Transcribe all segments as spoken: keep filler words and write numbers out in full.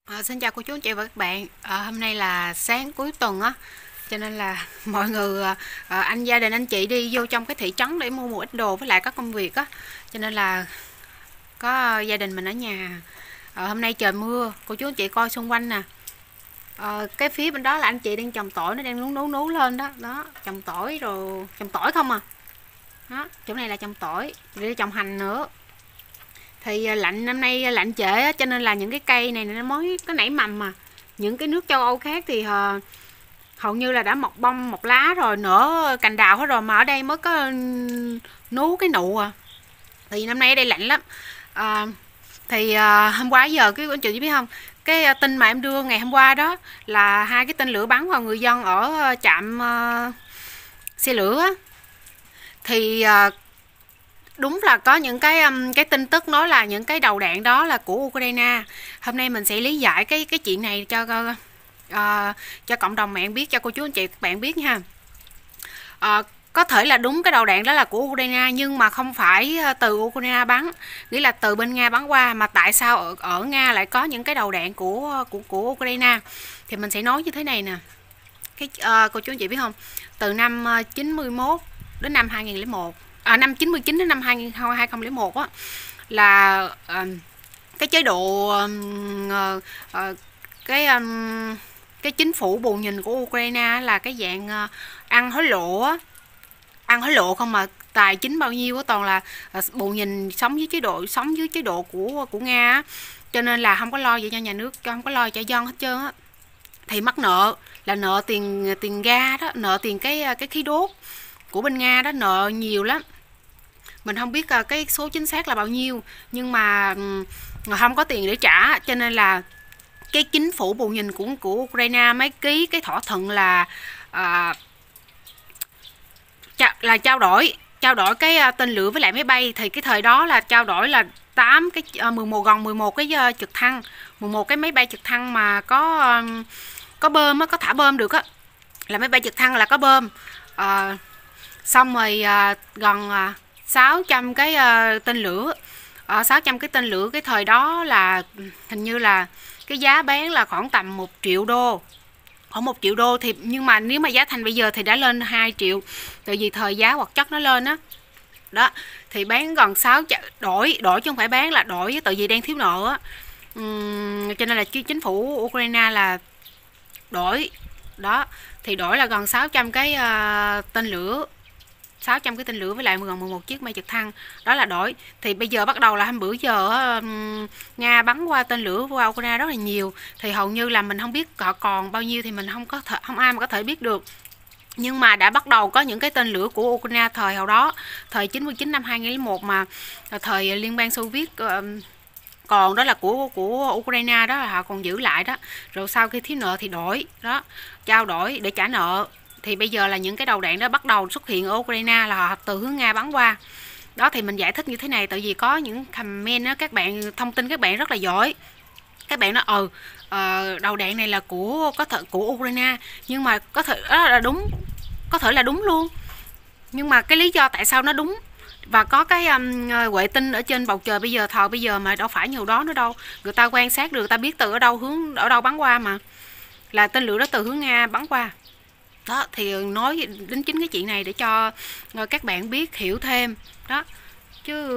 Ờ, Xin chào cô chú anh chị và các bạn. Ờ, hôm nay là sáng cuối tuần á, cho nên là mọi người ờ, ờ, anh gia đình anh chị đi vô trong cái thị trấn để mua một ít đồ với lại có công việc á, cho nên là có gia đình mình ở nhà. Ờ, hôm nay trời mưa, cô chú anh chị coi xung quanh nè. Ờ, cái phía bên đó là anh chị đang trồng tỏi, nó đang nú nú nú lên đó, đó trồng tỏi rồi trồng tỏi không à. Đó, chỗ này là trồng tỏi, để trồng hành nữa. Thì à, lạnh năm nay lạnh trễ á, cho nên là những cái cây này nó mới có nảy mầm mà. Những cái nước châu Âu khác thì à, hầu như là đã mọc bông mọc lá rồi, nở cành đào hết rồi, mà ở đây mới có ừm, nú cái nụ à. Thì năm nay ở đây lạnh lắm. À, thì à, hôm qua giờ cái anh chị biết không, cái à, tin mà em đưa ngày hôm qua đó là hai cái tên lửa bắn vào người dân ở à, trạm à, xe lửa á. Thì à, đúng là có những cái um, cái tin tức nói là những cái đầu đạn đó là của Ukraine. Hôm nay mình sẽ lý giải cái cái chuyện này cho uh, cho cộng đồng mạng biết, cho cô chú anh chị các bạn biết nha. Uh, có thể là đúng cái đầu đạn đó là của Ukraine, nhưng mà không phải từ Ukraine bắn, nghĩa là từ bên Nga bắn qua. Mà tại sao ở, ở Nga lại có những cái đầu đạn của của của Ukraine? Thì mình sẽ nói như thế này nè. Cái uh, cô chú anh chị biết không? Từ năm chín mươi mốt đến năm hai nghìn không trăm lẻ một, à, năm chín mươi chín đến năm hai nghìn không trăm lẻ một á, là uh, cái chế độ uh, uh, cái um, cái chính phủ bù nhìn của Ukraine là cái dạng uh, ăn hối lộ á, ăn hối lộ không, mà tài chính bao nhiêu á, toàn là uh, bù nhìn sống dưới chế độ sống dưới chế độ của của Nga á. Cho nên là không có lo gì cho nhà nước, không có lo cho dân hết trơn á. Thì mắc nợ là nợ tiền tiền ga đó, nợ tiền cái cái khí đốt của bên Nga đó, nợ nhiều lắm. Mình không biết cái số chính xác là bao nhiêu, nhưng mà không có tiền để trả, cho nên là cái chính phủ bù nhìn của của Ukraine mới ký cái thỏa thuận là à, là trao đổi trao đổi cái tên lửa với lại máy bay. Thì cái thời đó là trao đổi là tám cái mười một gần mười một cái trực thăng, mười một cái máy bay trực thăng mà có có bơm á, có thả bơm được á, là máy bay trực thăng là có bơm. À, xong rồi à, gần à, sáu trăm cái à, tên lửa, à, sáu trăm cái tên lửa cái thời đó là hình như là cái giá bán là khoảng tầm một triệu đô, khoảng một triệu đô. Thì nhưng mà nếu mà giá thành bây giờ thì đã lên hai triệu, tại vì thời giá vật chất nó lên á. Đó, thì bán gần sáu trăm, đổi đổi chứ không phải bán, là đổi, tại vì đang thiếu nợ á. Uhm, cho nên là chính phủ Ukraine là đổi đó, thì đổi là gần sáu trăm cái uh, tên lửa, sáu trăm cái tên lửa với lại gần mười một chiếc máy trực thăng. Đó là đổi. Thì bây giờ bắt đầu là hôm bữa giờ um, Nga bắn qua tên lửa qua Ukraine rất là nhiều, thì hầu như là mình không biết họ còn bao nhiêu, thì mình không có thể, không ai mà có thể biết được. Nhưng mà đã bắt đầu có những cái tên lửa của Ukraine thời hậu đó, thời chín mươi chín năm hai nghìn không trăm lẻ một, mà thời Liên bang Xô Viết uh, còn đó là của của Ukraine đó, là họ còn giữ lại đó. Rồi sau khi thiếu nợ thì đổi đó, trao đổi để trả nợ. Thì bây giờ là những cái đầu đạn đó bắt đầu xuất hiện ở Ukraine, là họ từ hướng Nga bắn qua đó. Thì mình giải thích như thế này, tại vì có những comment đó, các bạn thông tin các bạn rất là giỏi, các bạn nói ừ uh, đầu đạn này là của có thể của Ukraine, nhưng mà có thể đó là đúng, có thể là đúng luôn, nhưng mà cái lý do tại sao nó đúng, và có cái um, vệ tinh ở trên bầu trời bây giờ, thời bây giờ mà đâu phải nhiều đó nữa đâu, người ta quan sát được, người ta biết từ ở đâu hướng ở đâu bắn qua, mà là tên lửa đó từ hướng Nga bắn qua đó. Thì nói đến chính cái chuyện này để cho các bạn biết hiểu thêm đó, chứ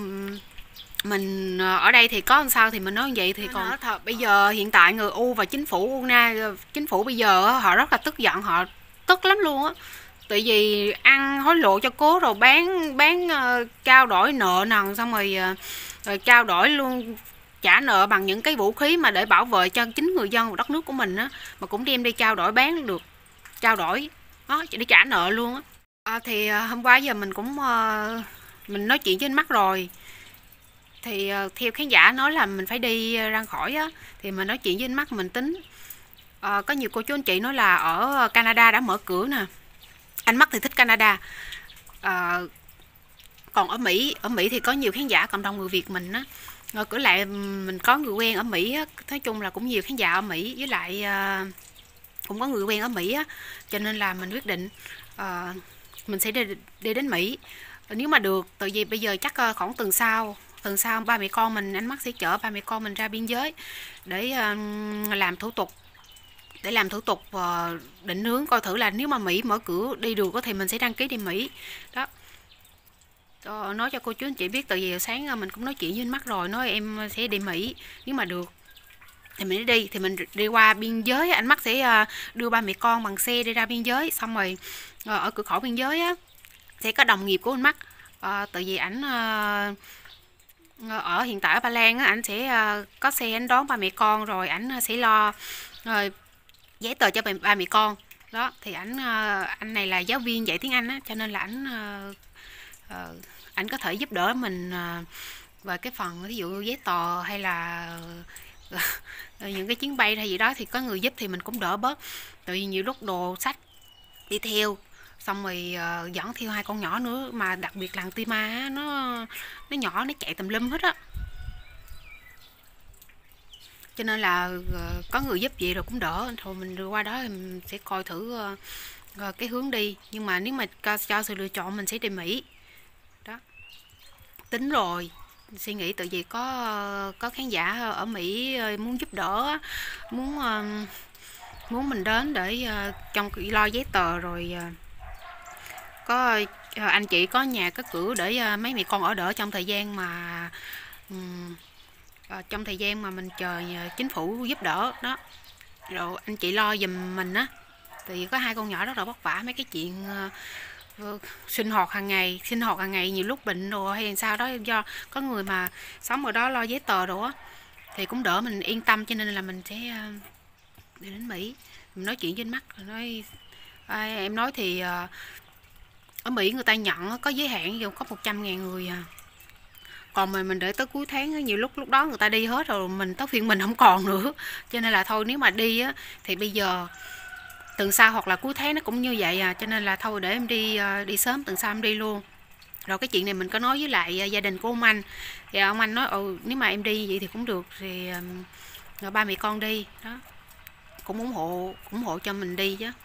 mình ở đây thì có làm sao thì mình nói như vậy. Thì còn thật, bây giờ hiện tại người U và chính phủ Ukraine, chính phủ bây giờ họ rất là tức giận, họ tức lắm luôn á, tại vì ăn hối lộ cho cố, rồi bán bán uh, trao đổi nợ nần, xong rồi, uh, rồi trao đổi luôn trả nợ bằng những cái vũ khí mà để bảo vệ cho chính người dân của đất nước của mình á, mà cũng đem đi trao đổi bán được, trao đổi đó để trả nợ luôn á. À, thì uh, hôm qua giờ mình cũng uh, mình nói chuyện với anh Mắt rồi, thì uh, theo khán giả nói là mình phải đi ra khỏi á, thì mình nói chuyện với anh Mắt, mình tính uh, có nhiều cô chú anh chị nói là ở Canada đã mở cửa nè. Anh Mắt thì thích Canada. À, còn ở Mỹ, ở Mỹ thì có nhiều khán giả cộng đồng người Việt mình á, rồi cứ lại mình có người quen ở Mỹ á, nói chung là cũng nhiều khán giả ở Mỹ, với lại uh, cũng có người quen ở Mỹ á, cho nên là mình quyết định uh, mình sẽ đi, đi đến Mỹ nếu mà được, tại vì bây giờ chắc uh, khoảng tuần sau tuần sau ba mẹ con mình, ánh mắt sẽ chở ba mẹ con mình ra biên giới để uh, làm thủ tục để làm thủ tục uh, định hướng coi thử là nếu mà Mỹ mở cửa đi được thì mình sẽ đăng ký đi Mỹ đó. Ờ, nói cho cô chú anh chị biết, từ giờ sáng mình cũng nói chuyện với anh mắt rồi, nói em sẽ đi Mỹ, nếu mà được thì mình đi, thì mình đi qua biên giới, anh mắt sẽ đưa ba mẹ con bằng xe đi ra biên giới, xong rồi ở cửa khẩu biên giới á sẽ có đồng nghiệp của anh mắt, à, tại vì ảnh ở hiện tại ở Ba Lan á, ảnh sẽ có xe ảnh đón ba mẹ con, rồi ảnh sẽ lo rồi giấy tờ cho ba mẹ con đó. Thì ảnh anh này là giáo viên dạy tiếng Anh á, cho nên là ảnh ảnh có thể giúp đỡ mình về cái phần ví dụ giấy tờ hay là những cái chuyến bay hay gì đó, thì có người giúp thì mình cũng đỡ bớt. Tại vì nhiều lúc đồ sách đi theo, xong rồi uh, dẫn theo hai con nhỏ nữa, mà đặc biệt là thằng Tima nó nó nhỏ, nó chạy tùm lum hết á, cho nên là uh, có người giúp vậy rồi cũng đỡ. Thôi mình đưa qua đó thì mình sẽ coi thử uh, uh, cái hướng đi, nhưng mà nếu mà cho, cho sự lựa chọn mình sẽ đi Mỹ đó. Tính rồi suy nghĩ, tự vì có có khán giả ở Mỹ muốn giúp đỡ, muốn muốn mình đến để trong lo giấy tờ, rồi có anh chị có nhà có cửa để mấy mẹ con ở đỡ trong thời gian mà trong thời gian mà mình chờ chính phủ giúp đỡ đó. Rồi anh chị lo giùm mình á, thì có hai con nhỏ rất là vất vả, mấy cái chuyện sinh hoạt hàng ngày sinh hoạt hàng ngày nhiều lúc bệnh rồi hay sao đó, do có người mà sống ở đó lo giấy tờ rồi á, thì cũng đỡ mình yên tâm, cho nên là mình sẽ đi đến Mỹ. Mình nói chuyện với anh mắt rồi nói à, em nói thì ở Mỹ người ta nhận có giới hạn, dù có một trăm ngàn người à, còn mà mình để tới cuối tháng nhiều lúc lúc đó người ta đi hết rồi, mình tới phiên mình không còn nữa, cho nên là thôi nếu mà đi á thì bây giờ tuần sau hoặc là cuối tháng nó cũng như vậy à, cho nên là thôi để em đi đi sớm, tuần sau em đi luôn. Rồi cái chuyện này mình có nói với lại gia đình của ông anh, thì ông anh nói ừ nếu mà em đi vậy thì cũng được, thì rồi ba mẹ con đi đó, cũng ủng hộ ủng hộ cho mình đi chứ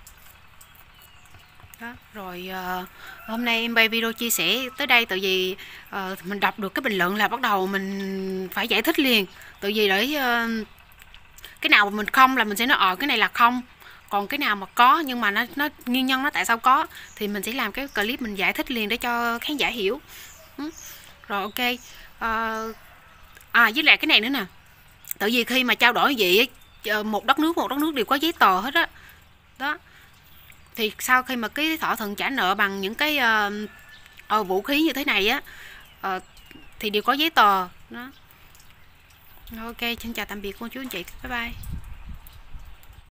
đó. Rồi uh, hôm nay em quay video chia sẻ tới đây, tại vì uh, mình đọc được cái bình luận là bắt đầu mình phải giải thích liền, tại vì để uh, cái nào mà mình không là mình sẽ nói ờ cái này là không, còn cái nào mà có nhưng mà nó nó nguyên nhân nó tại sao có thì mình sẽ làm cái clip mình giải thích liền để cho khán giả hiểu. Ừ. Rồi ok. Uh, à với lại cái này nữa nè, tại vì khi mà trao đổi vậy một đất nước một đất nước đều có giấy tờ hết á đó. Thì sau khi mà cái thỏa thuận trả nợ bằng những cái uh, uh, vũ khí như thế này á, uh, thì đều có giấy tờ đó. Ok, xin chào tạm biệt cô chú anh chị, bye bye.